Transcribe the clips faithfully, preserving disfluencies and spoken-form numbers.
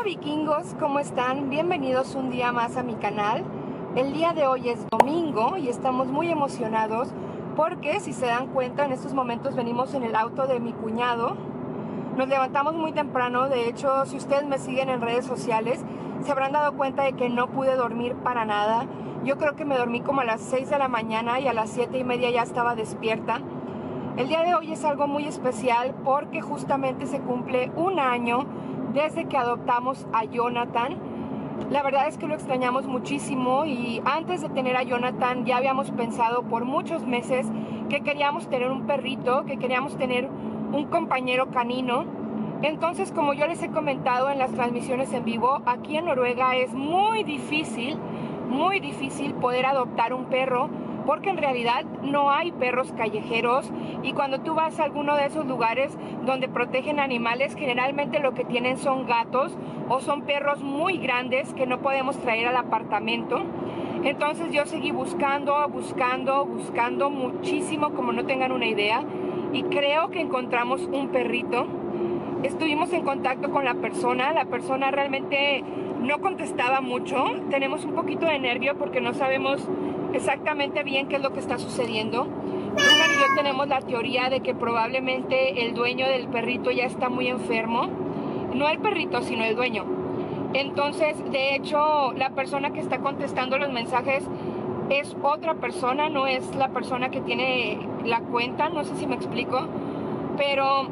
Hola vikingos, ¿cómo están? Bienvenidos un día más a mi canal. El día de hoy es domingo y estamos muy emocionados porque, si se dan cuenta, en estos momentos venimos en el auto de mi cuñado. Nos levantamos muy temprano. De hecho, si ustedes me siguen en redes sociales, se habrán dado cuenta de que no pude dormir para nada. Yo creo que me dormí como a las seis de la mañana y a las siete y media ya estaba despierta. El día de hoy es algo muy especial porque justamente se cumple un año desde que adoptamos a Jonathan. La verdad es que lo extrañamos muchísimo y antes de tener a Jonathan ya habíamos pensado por muchos meses que queríamos tener un perrito, que queríamos tener un compañero canino. Entonces, como yo les he comentado en las transmisiones en vivo, aquí en Noruega es muy difícil, muy difícil poder adoptar un perro, porque en realidad no hay perros callejeros, y cuando tú vas a alguno de esos lugares donde protegen animales, generalmente lo que tienen son gatos o son perros muy grandes que no podemos traer al apartamento. Entonces yo seguí buscando, buscando, buscando muchísimo, como no tengan una idea, y creo que encontramos un perrito. Estuvimos en contacto con la persona, la persona realmente no contestaba mucho. Tenemos un poquito de nervio porque no sabemos exactamente bien qué es lo que está sucediendo. Runar y yo tenemos la teoría de que probablemente el dueño del perrito ya está muy enfermo. No el perrito, sino el dueño. Entonces, de hecho, la persona que está contestando los mensajes es otra persona, no es la persona que tiene la cuenta, no sé si me explico. Pero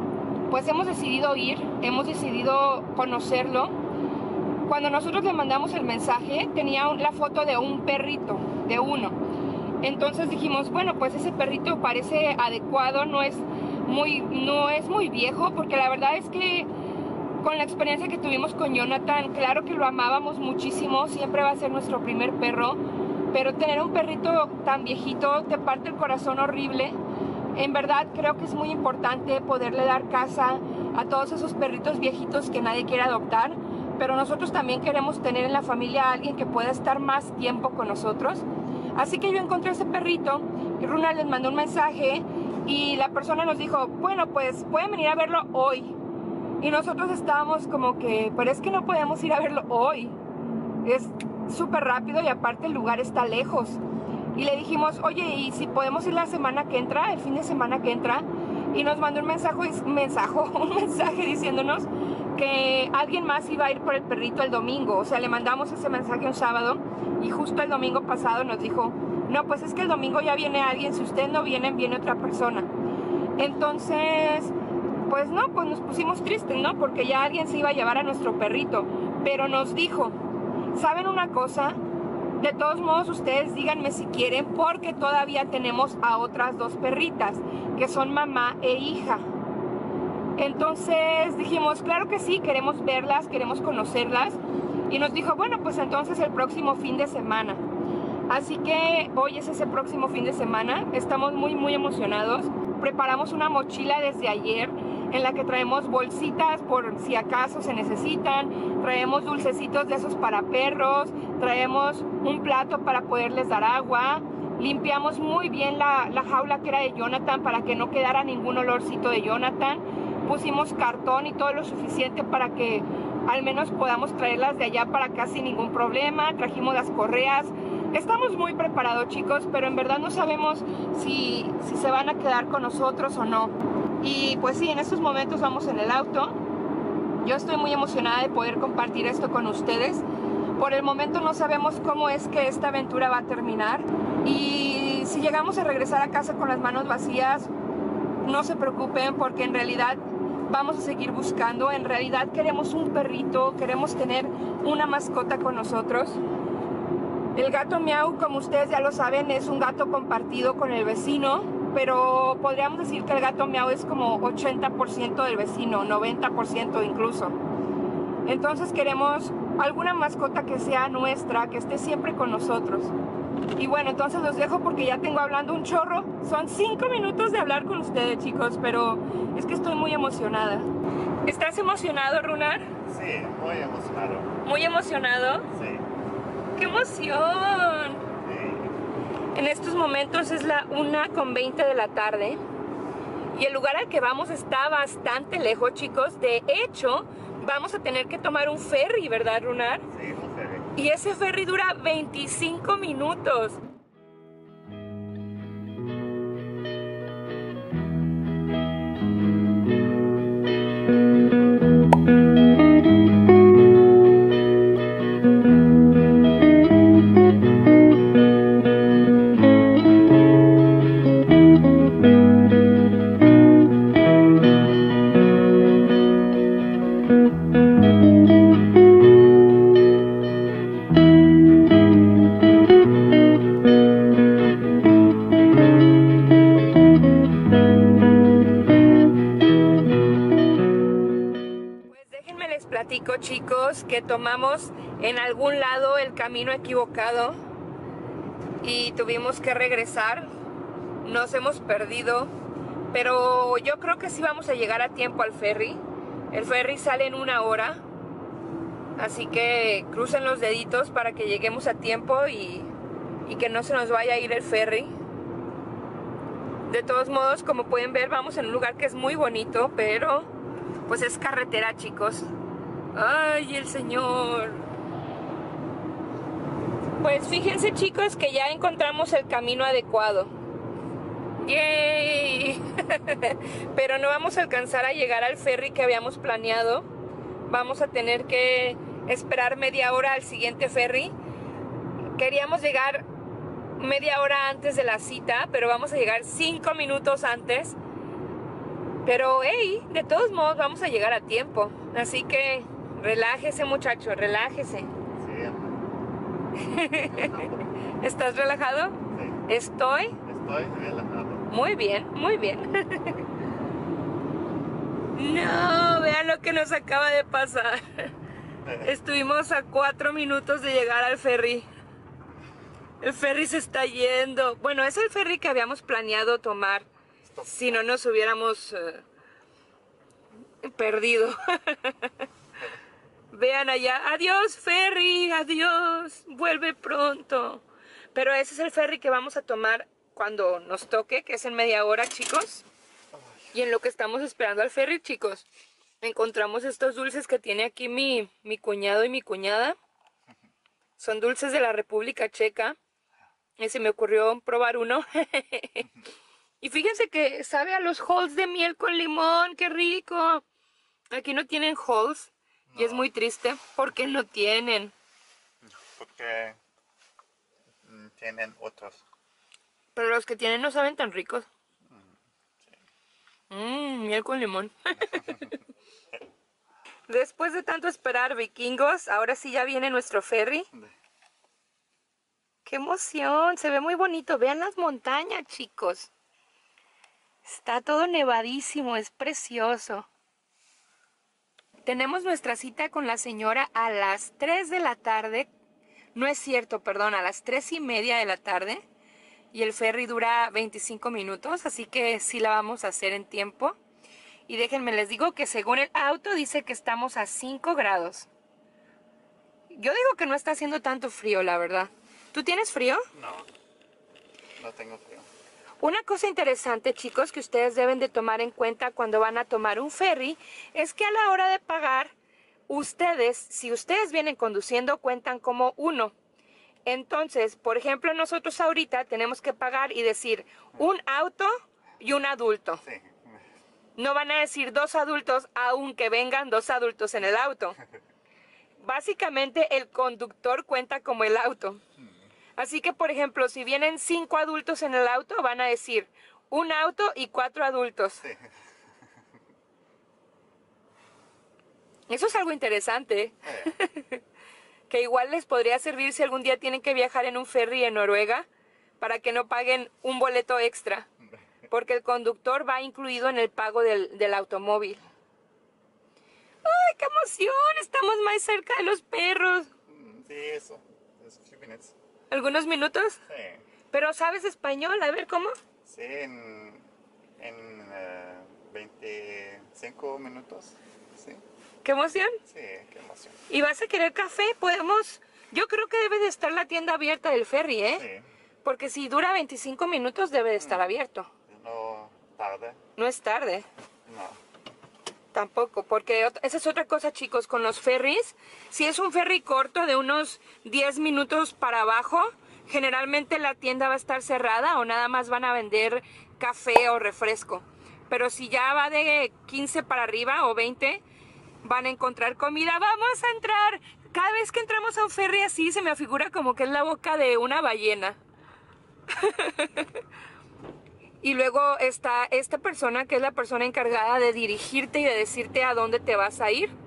pues hemos decidido ir, hemos decidido conocerlo. Cuando nosotros le mandamos el mensaje, tenía la foto de un perrito, de uno. Entonces dijimos, bueno, pues ese perrito parece adecuado, no es muy, no es muy viejo, porque la verdad es que con la experiencia que tuvimos con Jonathan, claro que lo amábamos muchísimo, siempre va a ser nuestro primer perro, pero tener un perrito tan viejito te parte el corazón horrible. En verdad creo que es muy importante poderle dar casa a todos esos perritos viejitos que nadie quiere adoptar, pero nosotros también queremos tener en la familia a alguien que pueda estar más tiempo con nosotros. Así que yo encontré ese perrito y Runa les mandó un mensaje y la persona nos dijo, bueno, pues pueden venir a verlo hoy. Y nosotros estábamos como que, pero es que no podemos ir a verlo hoy. Es súper rápido y aparte el lugar está lejos. Y le dijimos, oye, ¿y si podemos ir la semana que entra, el fin de semana que entra? Y nos mandó un mensaje, un mensaje, un mensaje diciéndonos que alguien más iba a ir por el perrito el domingo. O sea, le mandamos ese mensaje un sábado y justo el domingo pasado nos dijo, no, pues es que el domingo ya viene alguien, si ustedes no vienen, viene otra persona. Entonces, pues no, pues nos pusimos tristes, ¿no? Porque ya alguien se iba a llevar a nuestro perrito. Pero nos dijo, ¿saben una cosa? De todos modos, ustedes díganme si quieren, porque todavía tenemos a otras dos perritas, que son mamá e hija. Entonces dijimos, claro que sí, queremos verlas, queremos conocerlas. Y nos dijo, bueno, pues entonces el próximo fin de semana. Así que hoy es ese próximo fin de semana. Estamos muy, muy emocionados. Preparamos una mochila desde ayer en la que traemos bolsitas por si acaso se necesitan, traemos dulcecitos de esos para perros, traemos un plato para poderles dar agua, limpiamos muy bien la, la jaula que era de Jonathan para que no quedara ningún olorcito de Jonathan, pusimos cartón y todo lo suficiente para que al menos podamos traerlas de allá para acá sin ningún problema, trajimos las correas. Estamos muy preparados, chicos, pero en verdad no sabemos si, si se van a quedar con nosotros o no. Y pues sí, en estos momentos vamos en el auto. Yo estoy muy emocionada de poder compartir esto con ustedes. Por el momento no sabemos cómo es que esta aventura va a terminar. Y si llegamos a regresar a casa con las manos vacías, no se preocupen, porque en realidad vamos a seguir buscando. En realidad queremos un perrito, queremos tener una mascota con nosotros. El gato Miau, como ustedes ya lo saben, es un gato compartido con el vecino, pero podríamos decir que el gato Miau es como ochenta por ciento del vecino, noventa por ciento incluso. Entonces queremos alguna mascota que sea nuestra, que esté siempre con nosotros. Y bueno, entonces los dejo porque ya tengo hablando un chorro. Son cinco minutos de hablar con ustedes, chicos, pero es que estoy muy emocionada. ¿Estás emocionado, Runar? Sí, muy emocionado. ¿Muy emocionado? Sí. ¡Qué emoción! En estos momentos es la una con veinte de la tarde y el lugar al que vamos está bastante lejos, chicos. De hecho, vamos a tener que tomar un ferry, ¿verdad, Runar? Sí, un ferry. Y ese ferry dura veinticinco minutos. Platico, chicos, que tomamos en algún lado el camino equivocado y tuvimos que regresar. Nos hemos perdido, pero yo creo que sí vamos a llegar a tiempo al ferry. El ferry sale en una hora, así que crucen los deditos para que lleguemos a tiempo y, y que no se nos vaya a ir el ferry. De todos modos, como pueden ver, vamos en un lugar que es muy bonito, pero pues es carretera, chicos. ¡Ay, el Señor! Pues fíjense, chicos, que ya encontramos el camino adecuado. ¡Yay! Pero no vamos a alcanzar a llegar al ferry que habíamos planeado. Vamos a tener que esperar media hora al siguiente ferry. Queríamos llegar media hora antes de la cita, pero vamos a llegar cinco minutos antes. Pero, hey, de todos modos vamos a llegar a tiempo. Así que relájese, muchacho, relájese. Sí. ¿Estás relajado? Sí. ¿Estoy? Estoy relajado. Muy bien, muy bien. No, vean lo que nos acaba de pasar. Estuvimos a cuatro minutos de llegar al ferry. El ferry se está yendo. Bueno, es el ferry que habíamos planeado tomar si no nos hubiéramos uh, perdido. Vean allá. Adiós, ferry, adiós. Vuelve pronto. Pero ese es el ferry que vamos a tomar cuando nos toque, que es en media hora, chicos. Y en lo que estamos esperando al ferry, chicos, encontramos estos dulces que tiene aquí mi, mi cuñado y mi cuñada. Son dulces de la República Checa. Y se me ocurrió probar uno. Y fíjense que sabe a los halls de miel con limón. ¡Qué rico! Aquí no tienen halls. No. Y es muy triste porque no tienen. Porque tienen otros. Pero los que tienen no saben tan ricos. Mmm, miel con limón. Después de tanto esperar, vikingos, ahora sí ya viene nuestro ferry. ¡Qué emoción! Se ve muy bonito. Vean las montañas, chicos. Está todo nevadísimo, es precioso. Tenemos nuestra cita con la señora a las tres de la tarde. No es cierto, perdón, a las tres y media de la tarde. Y el ferry dura veinticinco minutos, así que sí la vamos a hacer en tiempo. Y déjenme les digo que según el auto dice que estamos a cinco grados. Yo digo que no está haciendo tanto frío, la verdad. ¿Tú tienes frío? No, no tengo frío. Una cosa interesante, chicos, que ustedes deben de tomar en cuenta cuando van a tomar un ferry, es que a la hora de pagar, ustedes, si ustedes vienen conduciendo, cuentan como uno. Entonces, por ejemplo, nosotros ahorita tenemos que pagar y decir un auto y un adulto. Sí. No van a decir dos adultos, aunque vengan dos adultos en el auto. Básicamente, el conductor cuenta como el auto. Así que, por ejemplo, si vienen cinco adultos en el auto, van a decir un auto y cuatro adultos. Sí. Eso es algo interesante. Eh. Que igual les podría servir si algún día tienen que viajar en un ferry en Noruega, para que no paguen un boleto extra. Porque el conductor va incluido en el pago del, del automóvil. ¡Ay, qué emoción! Estamos más cerca de los perros. Sí, eso. Es few minutes. ¿Algunos minutos? Sí. ¿Pero sabes español? A ver, ¿cómo? Sí, en, en uh, veinticinco minutos. Sí. ¿Qué emoción? Sí, qué emoción. ¿Y vas a querer café? Podemos... Yo creo que debe de estar la tienda abierta del ferry, ¿eh? Sí. Porque si dura veinticinco minutos debe de estar abierto. No tarde. No es tarde. No. tampoco, porque ot- esa es otra cosa, chicos, con los ferries. Si es un ferry corto de unos diez minutos para abajo, generalmente la tienda va a estar cerrada o nada más van a vender café o refresco. Pero si ya va de quince para arriba o veinte, van a encontrar comida. ¡Vamos a entrar! Cada vez que entramos a un ferry así, se me afigura como que es la boca de una ballena. Y luego está esta persona que es la persona encargada de dirigirte y de decirte a dónde te vas a ir.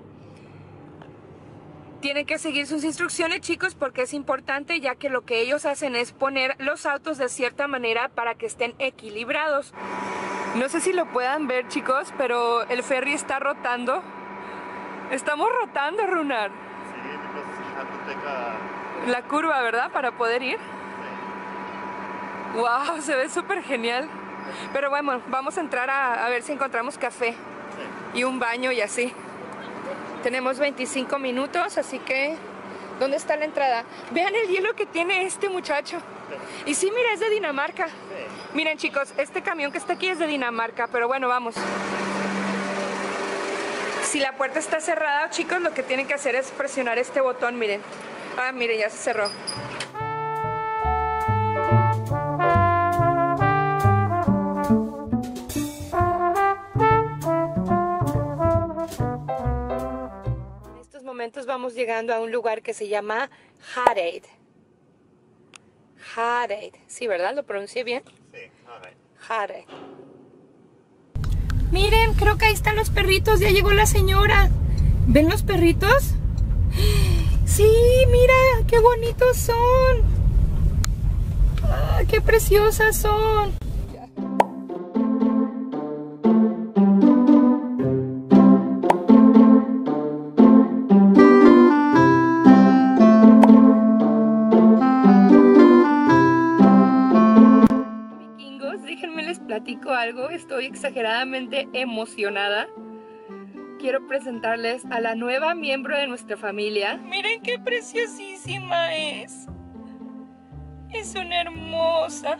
Tienen que seguir sus instrucciones, chicos, porque es importante, ya que lo que ellos hacen es poner los autos de cierta manera para que estén equilibrados. No sé si lo puedan ver, chicos, pero el ferry está rotando. Estamos rotando, Runar. Sí, because you have to take a... La curva, ¿verdad? Para poder ir. Sí. Wow, se ve súper genial. Pero bueno, vamos a entrar a, a ver si encontramos café Sí. y un baño y así. Tenemos veinticinco minutos, así que... ¿Dónde está la entrada? Vean el hielo que tiene este muchacho. Sí. Y sí, mira, es de Dinamarca. Sí. Miren, chicos, este camión que está aquí es de Dinamarca, pero bueno, vamos. Si la puerta está cerrada, chicos, lo que tienen que hacer es presionar este botón, miren. Ah, miren, ya se cerró. En estos momentos vamos llegando a un lugar que se llama Hareid. Hareid. Sí, ¿verdad? ¿Lo pronuncié bien? Sí, alright. Hareid. Miren, creo que ahí están los perritos. Ya llegó la señora. ¿Ven los perritos? Sí, mira, qué bonitos son. Ah, qué preciosas son. Vikingos, déjenme les platico algo. Estoy exageradamente emocionada. Quiero presentarles a la nueva miembro de nuestra familia. Miren qué preciosísima es. Es una hermosa.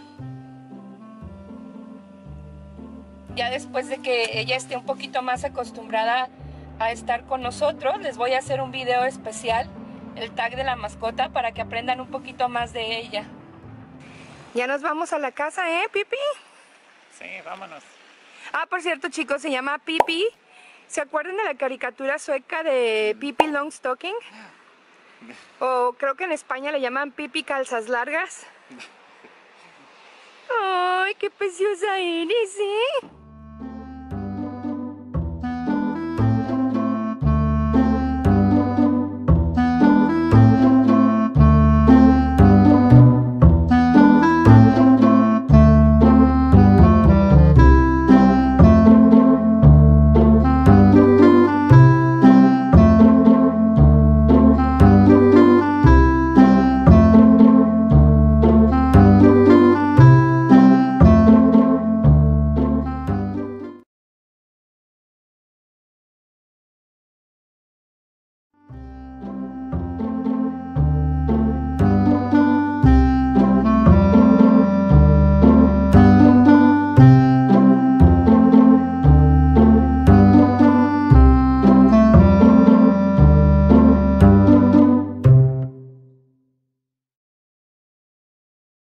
Ya después de que ella esté un poquito más acostumbrada a estar con nosotros, les voy a hacer un video especial, el tag de la mascota, para que aprendan un poquito más de ella. Ya nos vamos a la casa, ¿eh, Pipi? Sí, vámonos. Ah, por cierto, chicos, se llama Pipi. ¿Se acuerdan de la caricatura sueca de Pippi Longstocking? O creo que en España le llaman Pipi Calzas Largas. ¡Ay, qué preciosa eres, eh!